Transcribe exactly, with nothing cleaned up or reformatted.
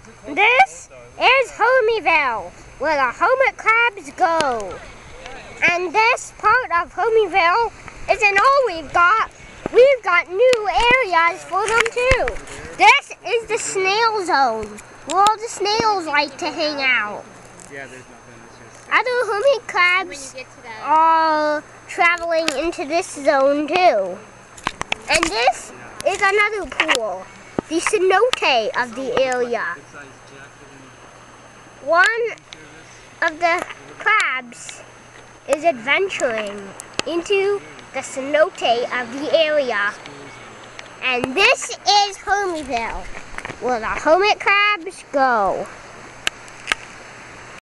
This is Hermieville, where the hermit crabs go. And this part of Hermieville isn't all we've got. We've got new areas for them too. This is the snail zone, where all the snails like to hang out. Yeah, there's nothing. It's just Other hermit crabs are traveling into this zone too. And this is another pool, the cenote of the area. One of the crabs is adventuring into the cenote of the area. And this is Hermieville, where the hermit crabs go.